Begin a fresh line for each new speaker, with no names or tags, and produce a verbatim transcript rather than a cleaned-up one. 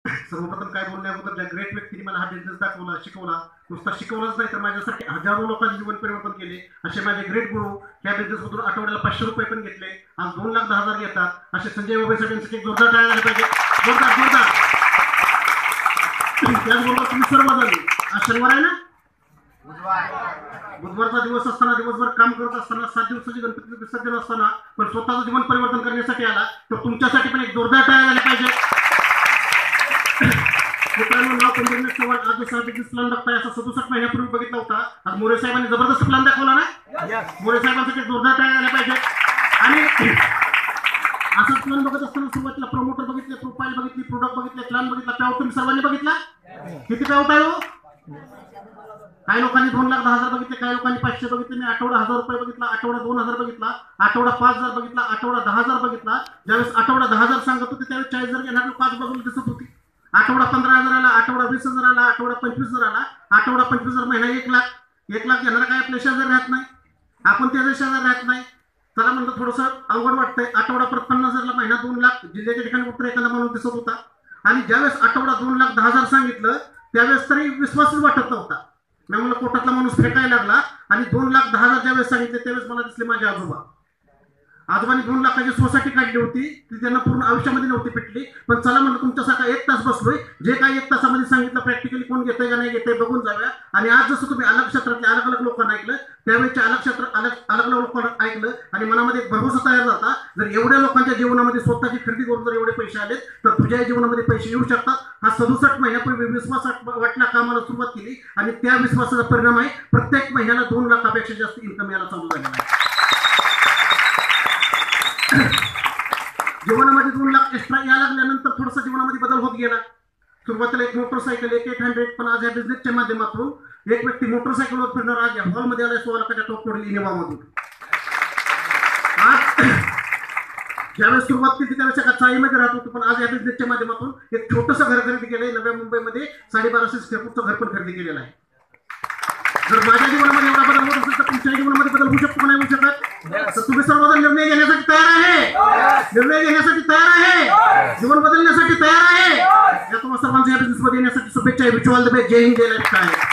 सर्वप्रथम काय बोलण्याबद्दल ज्या ग्रेट व्यक्तीने मला हा बिझनेस दाखवला, शिकवला, नुसता शिकवलाच नाही तर माझ्यासाठी हजारो लोकांचे जीवन परिवर्तन केले असे माझे ग्रेट गुरु या बिझनेसमधून आठवड्याला पाचशे रुपये पण घेतले, आज दोन लाख दहा हजार घेतात असे संजय बाबासाठी यांसाठी जोरदार टाळ्या झाले पाहिजे. जोरदार जोरदार. त्याचबरोबर तुम्ही सर्वजण, आज शनिवार आहे ना, बुधवारचा दिवस असताना, दिवसभर काम करत असताना, सात दिवसाची गणपती विसर्जन असताना पण स्वतःचं जीवन परिवर्तन करण्यासाठी आला तर तुमच्यासाठी पण एक जोरदार टाळ्या झाल्या पाहिजे. मित्रांनो, नाव पंढरीनाथ चव्हाण, आज जसा बिझनेस प्लॅन बघताय असा सदुसष्ट महिन्यापूर्वी बघितला होता. आज मोरे साहेबांनी जबरदस्त प्लॅन दाखवला ना. मोरे साहेबांसाठी जोरदार टाळ्या झाल्या पाहिजे. आणि असाच प्लॅन बघत असताना सुरुवातीला प्रमोटर बघितले, प्रोफाईल बघितली, प्रोडक्ट बघितले, प्लॅन बघितला, पेआउट तुम्ही सर्वांनी बघितला. किती पेआउट आहे हो? काही लोकांनी दोन लाख दहा हजार बघितले, काही लोकांनी पाचशे बघितले. मी आठवडा हजार रुपये बघितला, आठवडा दोन हजार बघितला, आठवडा पाच हजार बघितला, आठवडा दहा हजार बघितला. ज्यावेळेस आठवडा दहा हजार सांगत होते त्यावेळेस चाळीस हजार घेणार लोक आजूबाजूला दिसत होती. आठवडा पंधरा हजाराला, आठवडा वीस हजाराला, आठवडा पंचवीस हजाराला, आठवडा पंचवीस हजार महिना एक लाख. एक लाख घेणारा काय आपल्या शेजार राहत नाही, आपण त्याच्या शेजार राहत नाही. चला म्हणलं थोडंसं अवघड वाटतंय. आठवडा परत पन्नास हजारला, महिना दोन लाख, जिल्ह्याच्या ठिकाणी उत्तर एखादा माणूस दिसत होता. आणि ज्यावेळेस आठवडा दोन लाख दहा हजार सांगितलं त्यावेळेस तरी विश्वासच वाटत नव्हता. मी म्हणलं कोटातला माणूस फेकायला लागला. आणि दोन लाख दहा हजार ज्यावेळेस सांगितले त्यावेळेस मला दिसले माझे आजोबा. आजोबांनी दोन लाखाची सोसायटी काढली होती, ती त्यांना पूर्ण आयुष्यामध्ये नव्हती पिटली. पण चला म्हणलं तुमच्यासारखा एक तास बसलोय, जे काही एक तासामध्ये सांगितलं प्रॅक्टिकली कोण घेतंय का नाही घेतंय बघून जाऊया. आणि आज जसं तुम्ही अलग क्षेत्रातले अलग अलग लोकांना ऐकलं त्यावेळेच्या अलग क्षेत्र अलग अलग अलग लोकांना ऐकलं आणि मनामध्ये एक भरवसा तयार झाला. जर एवढ्या लोकांच्या जीवनामध्ये स्वतःची खरेदी करून जर एवढे पैसे आले तर तुझ्या जीवनामध्ये पैसे येऊ शकतात. हा सदुसष्ट महिन्यापूर्वी विश्वास वाटला, कामाला सुरुवात केली आणि त्या विश्वासाचा परिणाम आहे प्रत्येक महिन्याला दोन लाखापेक्षा जास्त इन्कम यायला चालू झालेला आहे. जीवनामध्ये दोन लाख एक्स्ट्रा यायला लागल्यानंतर थोडासा जीवनामध्ये बदल होत गेला. सुरुवातीला एक मोटरसायकल, एक एट हंड्रेड, पण आज या बिझनेसच्या माध्यमातून एक व्यक्ती मोटरसायकलवर फिरणार आज या हॉलमध्ये आलाय सोळा लाखाच्या टॉप मॉडेल इनोव्हामधून. आज ज्यावेळेस सुरुवात केली त्यावेळेस एका चाळीमध्ये राहत होतो, पण आज या बिझनेसच्या माध्यमातून एक छोटंसं घर खरेदी केलंय. नव्या मुंबईमध्ये साडेबाराशे स्क्वेअर फूटचं घर पण खरेदी केलेलं आहे. जर माझ्या जीवनामध्ये एवढा बदल होत असेल तर तुमच्या जीवनामध्ये बदल होऊ शकतो नाही होऊ शकत? तर तुम्ही सर्वजण निर्णय घेण्यासाठी तयार आहे, निर्णय घेण्यासाठी तयार आहे, जीवन बदलण्यासाठी तयार आहे. या तुम्हाला सर्वांच्या या बिझनेसमध्ये येण्यासाठी शुभेच्छा. Wish all the best. जय हिंद, जय लाईफ.